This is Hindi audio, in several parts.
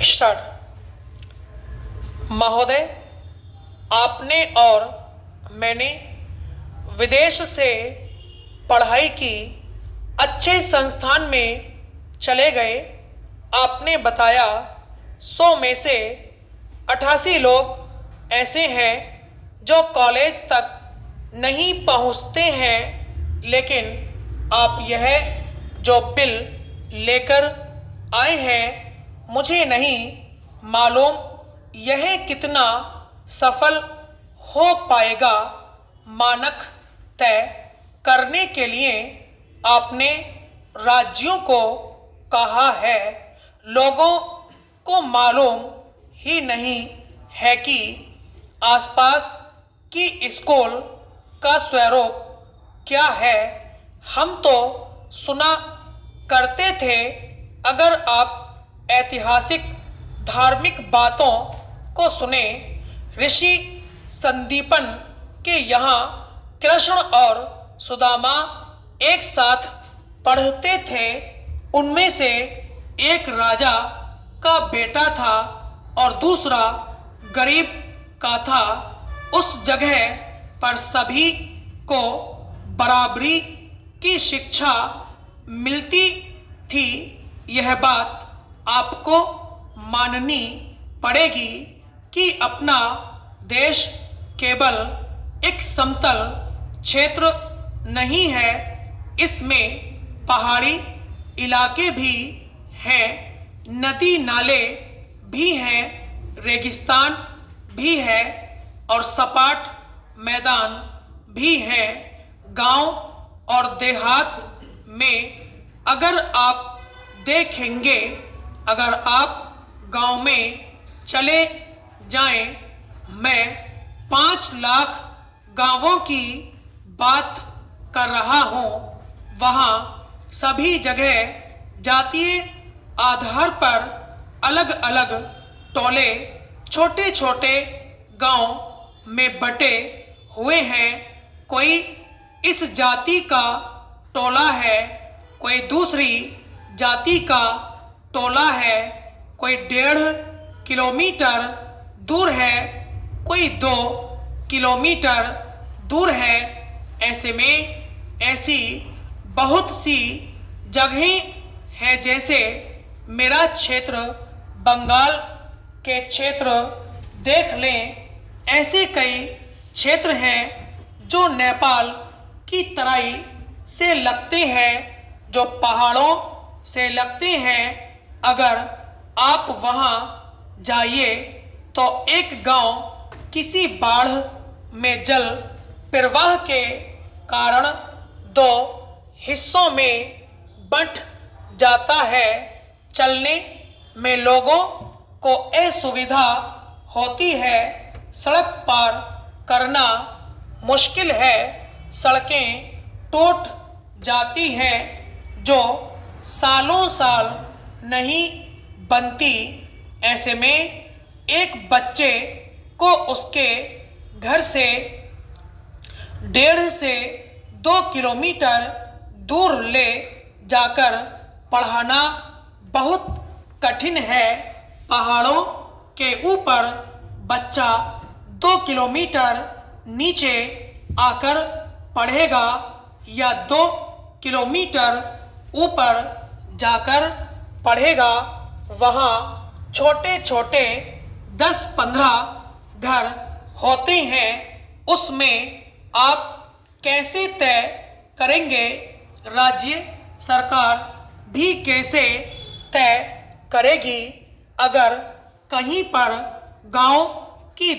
स्टार्ट। महोदय, आपने और मैंने विदेश से पढ़ाई की, अच्छे संस्थान में चले गए। आपने बताया 100 में से 88 लोग ऐसे हैं जो कॉलेज तक नहीं पहुंचते हैं, लेकिन आप यह जो बिल लेकर आए हैं, मुझे नहीं मालूम यह कितना सफल हो पाएगा। मानक तय करने के लिए आपने राज्यों को कहा है। लोगों को मालूम ही नहीं है कि आसपास की स्कूल का स्वरूप क्या है। हम तो सुना करते थे, अगर आप ऐतिहासिक धार्मिक बातों को सुने। ऋषि संदीपन के यहाँ कृष्ण और सुदामा एक साथ पढ़ते थे। उनमें से एक राजा का बेटा था और दूसरा गरीब का था। उस जगह पर सभी को बराबरी की शिक्षा मिलती थी। यह बात आपको माननी पड़ेगी कि अपना देश केवल एक समतल क्षेत्र नहीं है, इसमें पहाड़ी इलाके भी हैं, नदी नाले भी हैं, रेगिस्तान भी है और सपाट मैदान भी हैं। गांव और देहात में अगर आप देखेंगे, अगर आप गांव में चले जाएं, मैं 5 लाख गांवों की बात कर रहा हूं। वहां सभी जगह जातीय आधार पर अलग अलग टोले छोटे छोटे गांव में बटे हुए हैं। कोई इस जाति का टोला है, कोई दूसरी जाति का टोला है, कोई 1.5 किलोमीटर दूर है, कोई 2 किलोमीटर दूर है। ऐसे में ऐसी बहुत सी जगहें हैं, जैसे मेरा क्षेत्र बंगाल के क्षेत्र देख लें। ऐसे कई क्षेत्र हैं जो नेपाल की तराई से लगते हैं, जो पहाड़ों से लगते हैं। अगर आप वहां जाइए तो एक गांव किसी बाढ़ में जल प्रवाह के कारण 2 हिस्सों में बंट जाता है। चलने में लोगों को असुविधा होती है, सड़क पार करना मुश्किल है, सड़कें टूट जाती हैं जो सालों साल नहीं बनती। ऐसे में एक बच्चे को उसके घर से 1.5 से 2 किलोमीटर दूर ले जाकर पढ़ाना बहुत कठिन है। पहाड़ों के ऊपर बच्चा 2 किलोमीटर नीचे आकर पढ़ेगा या 2 किलोमीटर ऊपर जाकर पढ़ेगा। वहाँ छोटे छोटे 10-15 घर होते हैं। उसमें आप कैसे तय करेंगे? राज्य सरकार भी कैसे तय करेगी? अगर कहीं पर गांव की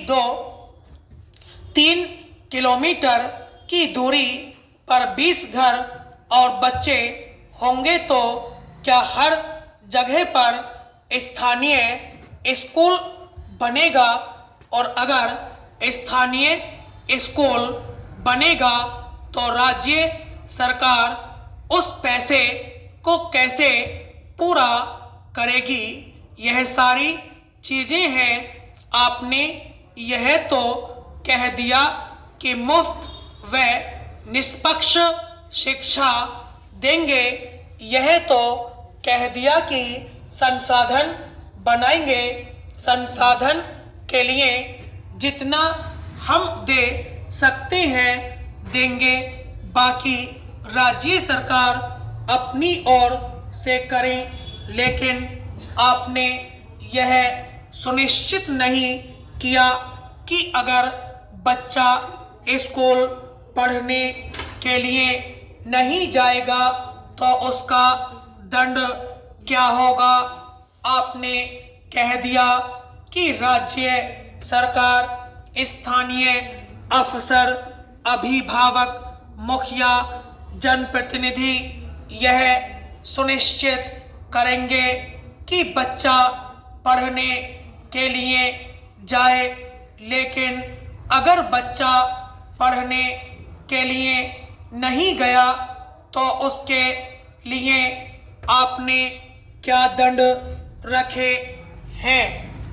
2-3 किलोमीटर की दूरी पर 20 घर और बच्चे होंगे तो क्या हर जगह पर स्थानीय स्कूल बनेगा? और अगर स्थानीय स्कूल बनेगा तो राज्य सरकार उस पैसे को कैसे पूरा करेगी? यह सारी चीज़ें हैं। आपने यह तो कह दिया कि मुफ्त व निष्पक्ष शिक्षा देंगे। यह तो कह दिया कि संसाधन बनाएंगे। संसाधन के लिए जितना हम दे सकते हैं देंगे, बाकी राज्य सरकार अपनी ओर से करें। लेकिन आपने यह सुनिश्चित नहीं किया कि अगर बच्चा स्कूल पढ़ने के लिए नहीं जाएगा तो उसका दंड क्या होगा। आपने कह दिया कि राज्य सरकार, स्थानीय अफसर, अभिभावक, मुखिया, जनप्रतिनिधि यह सुनिश्चित करेंगे कि बच्चा पढ़ने के लिए जाए। लेकिन अगर बच्चा पढ़ने के लिए नहीं गया तो उसके लिए आपने क्या दंड रखे हैं।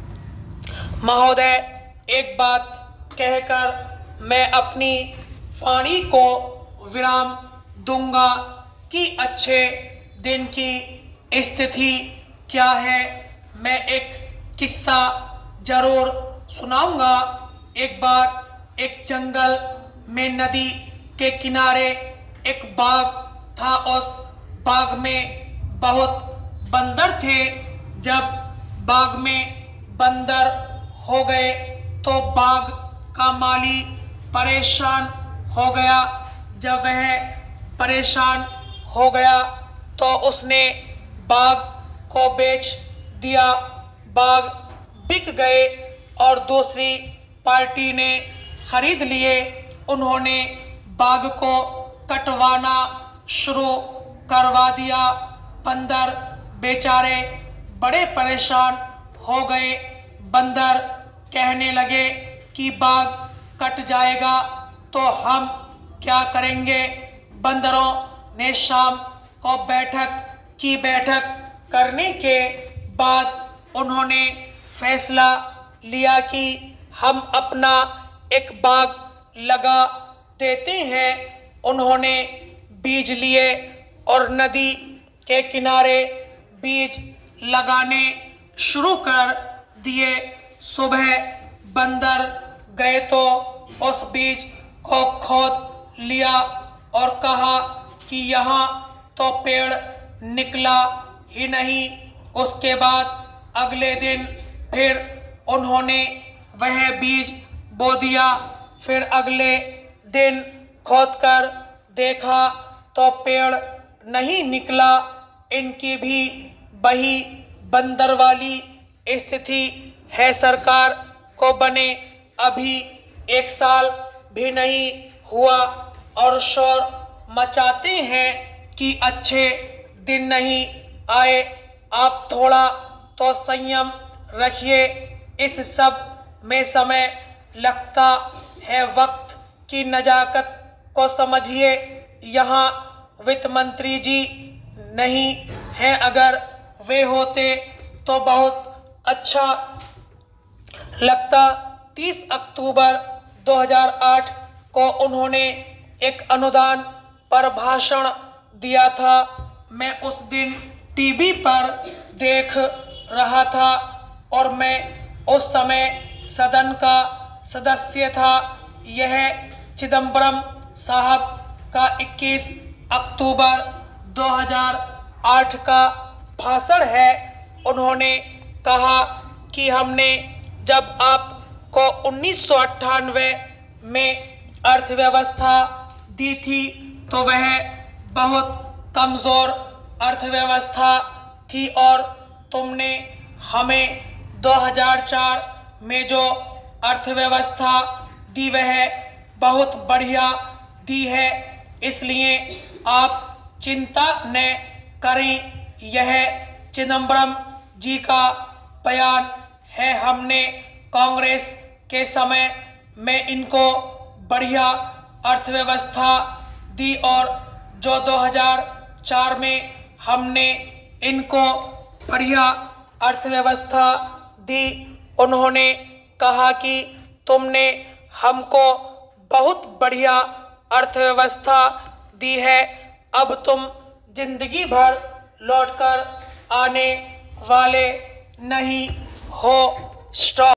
महोदय, एक बात कहकर मैं अपनी वाणी को विराम दूंगा कि अच्छे दिन की स्थिति क्या है। मैं एक किस्सा जरूर सुनाऊंगा। एक बार एक जंगल में नदी के किनारे एक बाग था। उस बाग में बहुत बंदर थे। जब बाग में बंदर हो गए तो बाग का माली परेशान हो गया। जब वह परेशान हो गया तो उसने बाग को बेच दिया। बाग बिक गए और दूसरी पार्टी ने खरीद लिए। उन्होंने बाग को कटवाना शुरू करवा दिया। बंदर बेचारे बड़े परेशान हो गए। बंदर कहने लगे कि बाग कट जाएगा तो हम क्या करेंगे। बंदरों ने शाम को बैठक की। बैठक करने के बाद उन्होंने फैसला लिया कि हम अपना एक बाग लगा देते हैं। उन्होंने बीज लिए और नदी के किनारे बीज लगाने शुरू कर दिए। सुबह बंदर गए तो उस बीज को खोद लिया और कहा कि यहाँ तो पेड़ निकला ही नहीं। उसके बाद अगले दिन फिर उन्होंने वह बीज बो दिया। फिर अगले दिन खोदकर देखा तो पेड़ नहीं निकला। इनकी भी वही बंदर वाली स्थिति है। सरकार को बने अभी 1 साल भी नहीं हुआ और शोर मचाते हैं कि अच्छे दिन नहीं आए। आप थोड़ा तो संयम रखिए। इस सब में समय लगता है। वक्त की नजाकत को समझिए। यहाँ वित्त मंत्री जी नहीं हैं। अगर वे होते तो बहुत अच्छा लगता। 30 अक्टूबर 2008 को उन्होंने एक अनुदान पर भाषण दिया था। मैं उस दिन टीवी पर देख रहा था और मैं उस समय सदन का सदस्य था। यह चिदंबरम साहब का 21 अक्टूबर 2008 का भाषण है। उन्होंने कहा कि हमने जब आपको 1998 में अर्थव्यवस्था दी थी तो वह बहुत कमज़ोर अर्थव्यवस्था थी और तुमने हमें 2004 में जो अर्थव्यवस्था दी वह बहुत बढ़िया दी है। इसलिए आप चिंता न करें। यह चिदंबरम जी का बयान है। हमने कांग्रेस के समय में इनको बढ़िया अर्थव्यवस्था दी और जो 2004 में हमने इनको बढ़िया अर्थव्यवस्था दी। उन्होंने कहा कि तुमने हमको बहुत बढ़िया अर्थव्यवस्था दी है। अब तुम जिंदगी भर लौटकर आने वाले नहीं हो। स्टॉप।